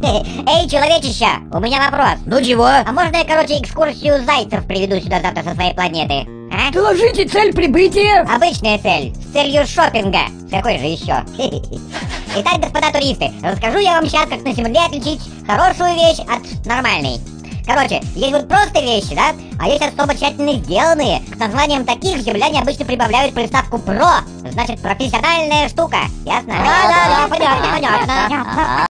Эй, человечища, у меня вопрос. Ну чего? А можно я, короче, экскурсию зайцев приведу сюда завтра со своей планеты? А? Доложите цель прибытия. Обычная цель, с целью шопинга. Какой же еще? Итак, господа туристы, расскажу я вам сейчас, как на земле отличить хорошую вещь от нормальной. Короче, есть вот просто вещи, да? А есть особо тщательно сделанные. К названиям таких земляне обычно прибавляют приставку «про». Значит, профессиональная штука. Ясно? Да, понятно.